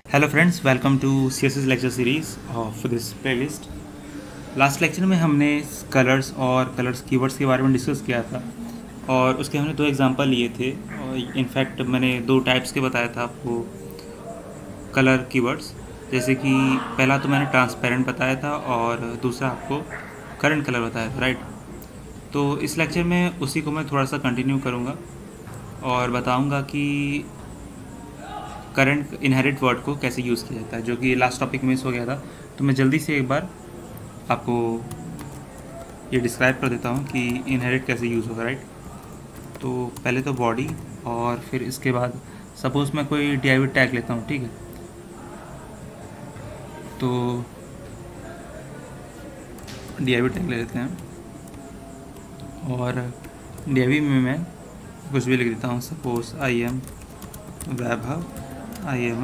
Hello friends, welcome to CSS lecture series of this playlist. Last lecture में हमने colours और colours keywords के बारे में डिस्कस किया था और उसके हमने 2 एग्जांपल लिए थे और इनफैक्ट मैंने 2 टाइप्स के बताया था आपको कलर कीवर्ड्स। जैसे कि पहला तो मैंने ट्रांसपेरेंट बताया था और दूसरा आपको करंट कलर बताया था, राइट। तो इस लेक्चर में उसी को मैं थोड़ा सा कंटिन्यू करूँगा और बताऊँगा कि करंट इनहेरिट वर्ड को कैसे यूज़ किया जाता है, जो कि लास्ट टॉपिक मिस हो गया था। तो मैं जल्दी से एक बार आपको ये डिस्क्राइब कर देता हूँ कि इनहेरिट कैसे यूज़ होगा, राइट। तो पहले तो बॉडी और फिर इसके बाद सपोज़ मैं कोई डिराइवेड टैग लेता हूँ, ठीक है। तो डिराइवेड टैग ले लेते हैं और डिराइव में मैं कुछ भी लिख देता हूँ। Suppose I am Vaibhav, I am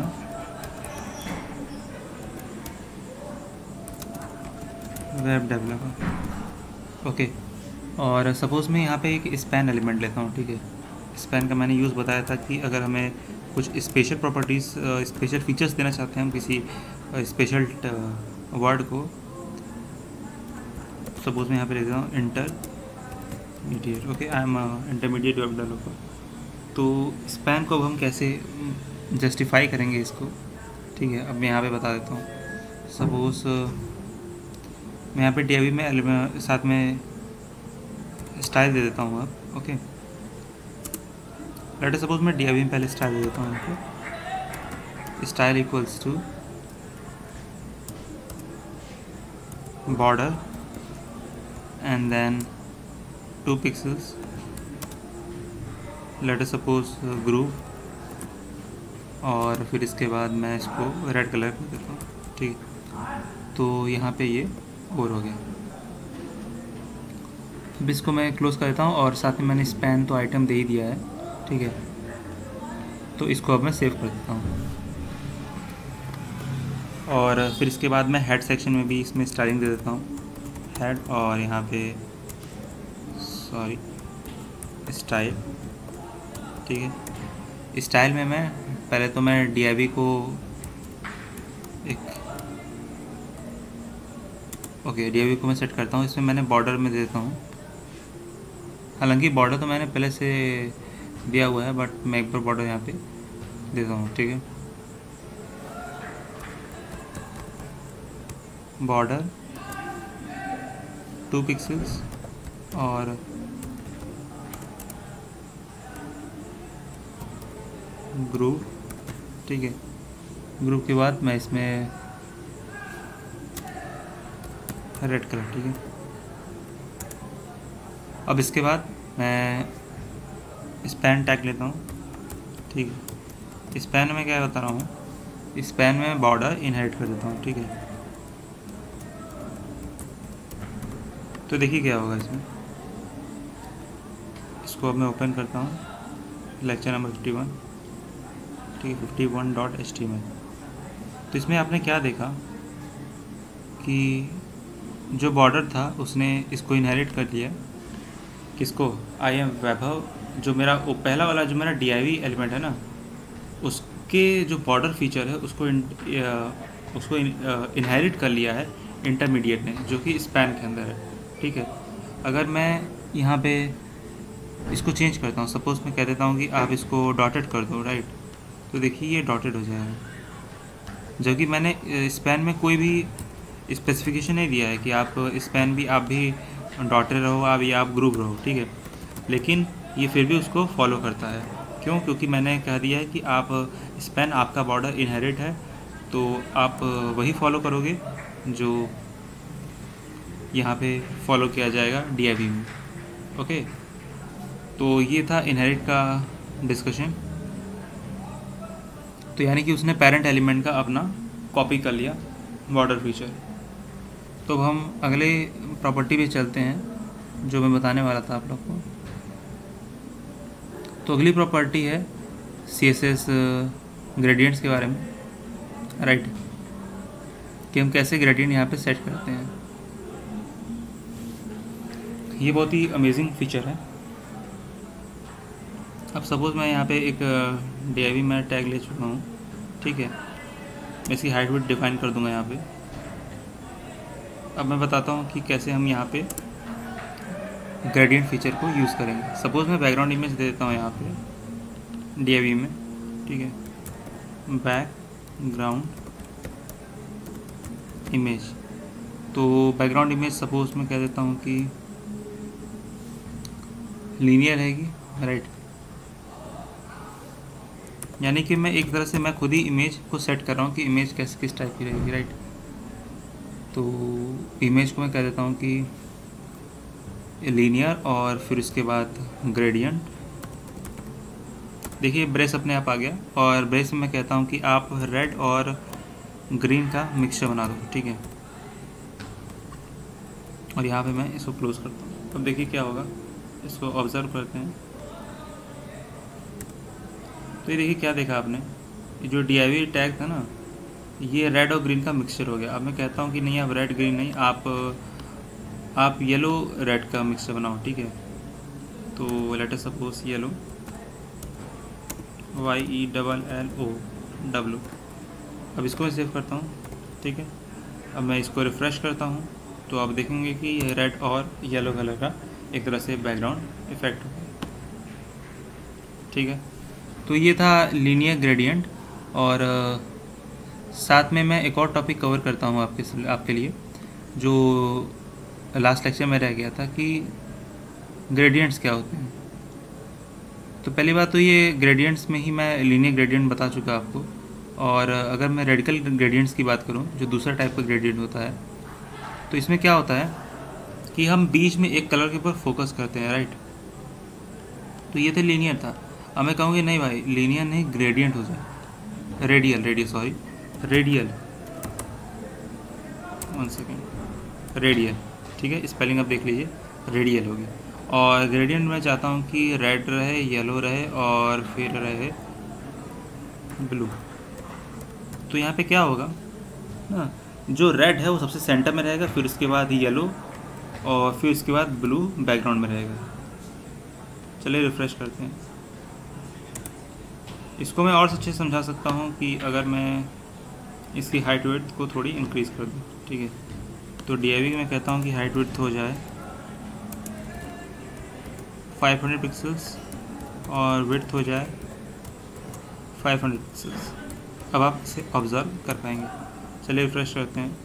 web developer, okay. और सपोज़ मैं यहाँ पे एक स्पैन एलिमेंट लेता हूँ, ठीक है। स्पैन का मैंने यूज़ बताया था कि अगर हमें कुछ स्पेशल प्रॉपर्टीज़, स्पेशल फीचर्स देना चाहते हैं हम किसी स्पेशल वर्ड को। सपोज़ मैं यहाँ पे लेता हूँ intermediate, okay, I am intermediate web developer. तो स्पैन को अब हम कैसे जस्टिफाई करेंगे इसको, ठीक है। अब मैं यहाँ पे बता देता हूँ। सपोज़ मैं यहाँ पे DIV में साथ में स्टाइल दे देता हूँ अब, ओके। लेट सपोज मैं DIV में पहले स्टाइल दे देता हूँ इनको। Style equals to border and then 2 pixels, let suppose group, और फिर इसके बाद मैं इसको रेड कलर कर देता हूँ, ठीक है। तो यहाँ पे ये और हो गया। अब इसको मैं क्लोज कर देता हूँ और साथ में मैंने स्पैन तो आइटम दे ही दिया है, ठीक है। तो इसको अब मैं सेव कर देता हूँ और फिर इसके बाद मैं हेड सेक्शन में भी इसमें स्टाइलिंग दे देता हूँ, हेड, और यहाँ पे सॉरी स्टाइल, ठीक है। स्टाइल में मैं पहले तो मैं DIV को एक ओके DIV को मैं सेट करता हूँ। इसमें मैंने बॉर्डर में दे देता हूँ। हालांकि बॉर्डर तो मैंने पहले से दिया हुआ है, बट मैं एक बार बॉर्डर यहाँ पे देता हूँ, ठीक है। बॉर्डर 2 पिक्सल्स और ग्रुप, ठीक है। ग्रुप के बाद मैं इसमें रेड कलर, ठीक है। अब इसके बाद मैं स्पैन टैग लेता हूँ, ठीक है। स्पैन में क्या बता रहा हूँ, स्पैन में बॉर्डर इनहेरिट कर देता हूँ, ठीक है। तो देखिए क्या होगा इसमें। इसको अब मैं ओपन करता हूँ, लेक्चर नंबर 51, ठीक है, 51.html। तो इसमें आपने क्या देखा कि जो बॉर्डर था उसने इसको इनहेरिट कर लिया, किसको, आई एम वैभव। जो मेरा वो पहला वाला जो मेरा DIV एलिमेंट है ना, उसके जो बॉर्डर फीचर है उसको इनहेरिट कर लिया है इंटरमीडिएट ने, जो कि स्पैन के अंदर है, ठीक है। अगर मैं यहाँ पे इसको चेंज करता हूँ, सपोज मैं कह देता हूँ कि आप इसको डॉटेड कर दो, राइट। तो देखिए ये डॉटेड हो जाएगा, जबकि मैंने स्पैन में कोई भी स्पेसिफिकेशन नहीं दिया है कि आप स्पैन भी आप भी डॉटेड रहो आप या आप ग्रुप रहो, ठीक है। लेकिन ये फिर भी उसको फॉलो करता है। क्यों? क्योंकि मैंने कह दिया है कि आप स्पैन आपका बॉर्डर इनहेरिट है, तो आप वही फॉलो करोगे जो यहाँ पे फॉलो किया जाएगा DIV में, ओके। तो ये था इनहेरिट का डिस्कशन। तो यानी कि उसने पेरेंट एलिमेंट का अपना कॉपी कर लिया बॉर्डर फीचर। तो अब हम अगले प्रॉपर्टी पे चलते हैं जो मैं बताने वाला था आप लोग को। तो अगली प्रॉपर्टी है CSS ग्रेडियंट्स के बारे में, राइट, कि हम कैसे ग्रेडियंट यहाँ पे सेट करते हैं। ये बहुत ही अमेजिंग फीचर है। अब सपोज़ मैं यहाँ पे एक DIV में टैग ले चुका हूँ, ठीक है। मैं इसकी हाइट विड्थ डिफाइन कर दूंगा यहाँ पे। अब मैं बताता हूँ कि कैसे हम यहाँ पे ग्रेडियंट फीचर को यूज़ करेंगे। सपोज़ मैं बैकग्राउंड इमेज दे देता हूँ यहाँ पे DAV में, ठीक है, बैकग्राउंड इमेज। तो बैकग्राउंड इमेज सपोज़ मैं कह देता हूँ कि लीनियर रहेगी, राइट। यानी कि मैं एक तरह से मैं खुद ही इमेज को सेट कर रहा हूँ कि इमेज कैसे किस टाइप की रहेगी, राइट। तो इमेज को मैं कह देता हूँ कि लीनियर और फिर उसके बाद ग्रेडियंट। देखिए ब्रश अपने आप आ गया, और ब्रश में मैं कहता हूँ कि आप रेड और ग्रीन का मिक्सचर बना दो, ठीक है। और यहाँ पे मैं इसको क्लोज करता हूँ। अब देखिए क्या होगा, इसको ऑब्जर्व करते हैं। तो ये देखिए क्या देखा आपने, ये जो DIV टैग था ना, ये रेड और ग्रीन का मिक्सचर हो गया। अब मैं कहता हूँ कि नहीं, आप रेड ग्रीन नहीं, आप येलो रेड का मिक्सचर बनाओ, ठीक है। तो let us suppose yellow, YELLO। अब इसको मैं सेव करता हूँ, ठीक है। अब मैं इसको रिफ़्रेश करता हूँ, तो आप देखेंगे कि ये रेड और येलो कलर का एक तरह से बैकग्राउंड इफेक्ट हो गया, ठीक है। तो ये था लीनियर ग्रेडियंट। और साथ में मैं एक और टॉपिक कवर करता हूँ आपके लिए, जो लास्ट लेक्चर में रह गया था कि ग्रेडियंट्स क्या होते हैं। तो पहली बात तो ये ग्रेडियंट्स में ही मैं लीनियर ग्रेडियंट बता चुका आपको। और अगर मैं रेडिकल ग्रेडियंट्स की बात करूँ, जो दूसरा टाइप का ग्रेडियंट होता है, तो इसमें क्या होता है कि हम बीच में एक कलर के ऊपर फोकस करते हैं, राइट। तो ये तो लीनियर था। अब मैं कहूँगी नहीं भाई, लीनियर नहीं, ग्रेडियंट हो जाए, रेडियल, वन सेकेंड, रेडियल, ठीक है। स्पेलिंग अब देख लीजिए, रेडियल होगी। और ग्रेडियंट मैं चाहता हूँ कि रेड रहे, येलो रहे और फिर रहे ब्लू। तो यहाँ पे क्या होगा ना, जो रेड है वो सबसे सेंटर में रहेगा, फिर उसके बाद येलो और फिर उसके बाद ब्लू बैकग्राउंड में रहेगा। चलिए रिफ़्रेश करते हैं। इसको मैं और अच्छे से समझा सकता हूँ कि अगर मैं इसकी हाइट विड्थ को थोड़ी इंक्रीज़ कर दूँ, ठीक है। तो DIV में कहता हूँ कि हाइट विड्थ हो जाए 500 पिक्सल्स और विड्थ हो जाए 500 पिक्सल्स। अब आप इसे ऑब्ज़र्व कर पाएंगे। चलिए रिफ्रेश करते हैं,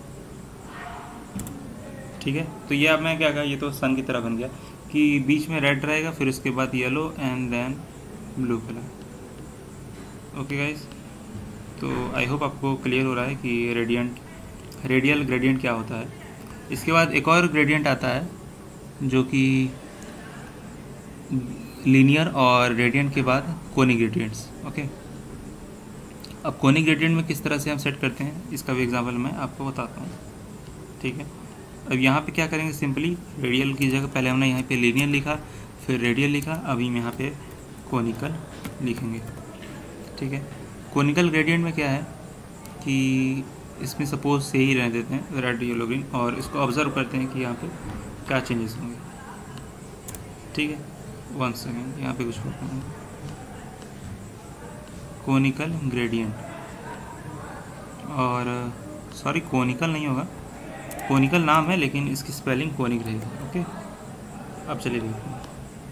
ठीक है। तो ये अब मैं क्या कहा, ये तो सन की तरह बन गया कि बीच में रेड रहेगा, फिर उसके बाद yellow and then blue colour. Okay guys, तो आई होप आपको क्लियर हो रहा है कि रेडियल ग्रेडियंट क्या होता है। इसके बाद एक और ग्रेडियंट आता है जो कि लीनियर और ग्रेडियंट के बाद कोनिक ग्रेडियंट्स। ओके, अब कोनिक ग्रेडियंट में किस तरह से हम सेट करते हैं, इसका भी एग्जांपल मैं आपको बताता हूँ, ठीक है। अब यहाँ पे क्या करेंगे, सिंपली रेडियल की जगह पहले हमने यहाँ पे लीनियर लिखा, फिर रेडियल लिखा, अभी हम यहाँ पे कोनिकल लिखेंगे, ठीक है। कोनिकल ग्रेडियंट में क्या है कि इसमें सपोज से ही रहने देते हैं रेड येलो ग्रीन, और इसको ऑब्जर्व करते हैं कि यहाँ पे क्या चेंजेस होंगे, ठीक है। वन सेकेंड, यहाँ पे कुछ होगा कोनिकल ग्रेडियंट, और सॉरी कोनिकल नहीं होगा, कोनिकल नाम है लेकिन इसकी स्पेलिंग कोनिक रहेगी। ओके, अब चलिए देखते हैं।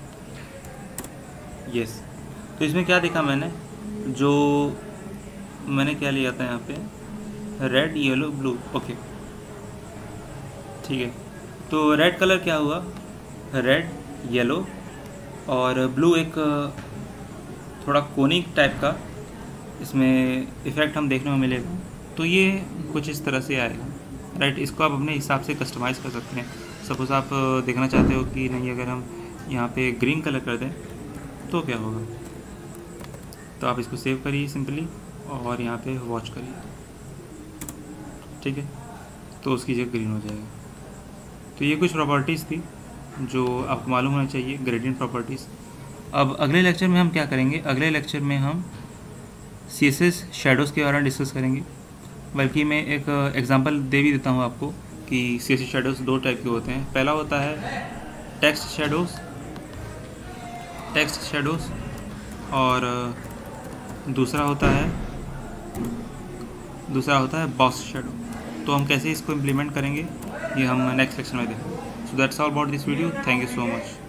यस, तो इसमें क्या देखा मैंने, जो मैंने क्या लिया था यहाँ पे रेड येलो ब्लू। ओके, ठीक है। तो रेड कलर क्या हुआ, रेड येलो और ब्लू, एक थोड़ा कोनिक टाइप का इसमें इफ़ेक्ट हम देखने को मिलेगा। तो ये कुछ इस तरह से आएगा, राइट। इसको आप अपने हिसाब से कस्टमाइज़ कर सकते हैं। सपोज़ आप देखना चाहते हो कि नहीं, अगर हम यहाँ पे ग्रीन कलर कर दें तो क्या होगा, तो आप इसको सेव करिए सिंपली और यहाँ पे वॉच करिए, ठीक है। तो उसकी जगह ग्रीन हो जाएगा। तो ये कुछ प्रॉपर्टीज़ थी जो आपको मालूम होना चाहिए, ग्रेडियंट प्रॉपर्टीज़। अब अगले लेक्चर में हम क्या करेंगे, अगले लेक्चर में हम CSS शेडोज़ के बारे में डिस्कस करेंगे। बल्कि मैं एक एग्जांपल दे भी देता हूँ आपको कि CSS शेडोज़ दो टाइप के होते हैं। पहला होता है टेक्स्ट शेडोज़ और दूसरा होता है दूसरा होता है बॉस शेडो। तो हम कैसे इसको इम्प्लीमेंट करेंगे ये हम नेक्स्ट सेक्शन में देखेंगे। So that's all about this video, thank you so much.